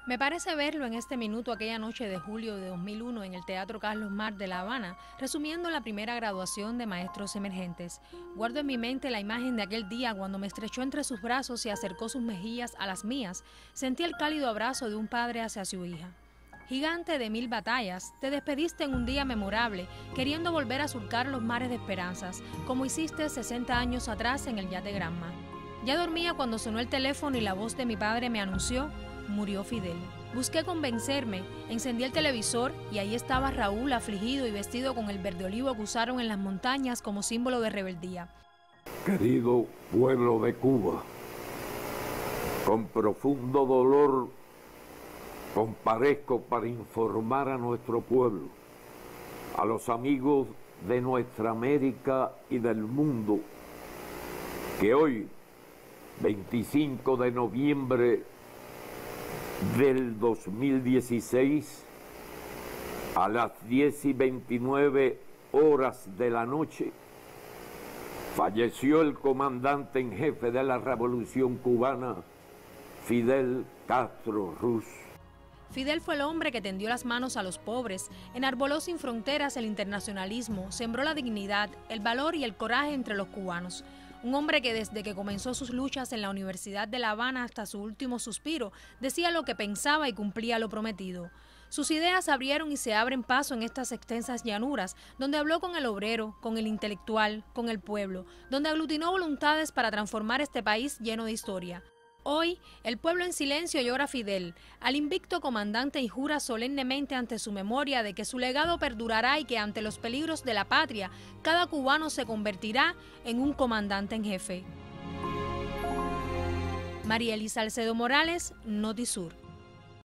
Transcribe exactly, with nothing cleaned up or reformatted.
Me parece verlo en este minuto aquella noche de julio de dos mil uno en el Teatro Carlos Marx de La Habana, resumiendo la primera graduación de maestros emergentes. Guardo en mi mente la imagen de aquel día cuando me estrechó entre sus brazos y acercó sus mejillas a las mías. Sentí el cálido abrazo de un padre hacia su hija. Gigante de mil batallas, te despediste en un día memorable, queriendo volver a surcar los mares de esperanzas, como hiciste sesenta años atrás en el yate Granma. Ya dormía cuando sonó el teléfono y la voz de mi padre me anunció: murió Fidel. Busqué convencerme, encendí el televisor y ahí estaba Raúl afligido y vestido con el verde olivo que usaron en las montañas como símbolo de rebeldía. Querido pueblo de Cuba, con profundo dolor comparezco para informar a nuestro pueblo, a los amigos de nuestra América y del mundo, que hoy, veinticinco de noviembre del dos mil dieciséis, a las diez y veintinueve horas de la noche, falleció el comandante en jefe de la Revolución Cubana, Fidel Castro Ruz. Fidel fue el hombre que tendió las manos a los pobres, enarboló sin fronteras el internacionalismo, sembró la dignidad, el valor y el coraje entre los cubanos. Un hombre que desde que comenzó sus luchas en la Universidad de La Habana hasta su último suspiro, decía lo que pensaba y cumplía lo prometido. Sus ideas abrieron y se abren paso en estas extensas llanuras, donde habló con el obrero, con el intelectual, con el pueblo, donde aglutinó voluntades para transformar este país lleno de historia. Hoy, el pueblo en silencio llora a Fidel, al invicto comandante, y jura solemnemente ante su memoria de que su legado perdurará y que ante los peligros de la patria, cada cubano se convertirá en un comandante en jefe. María Elisa Salcedo Morales, Notisur.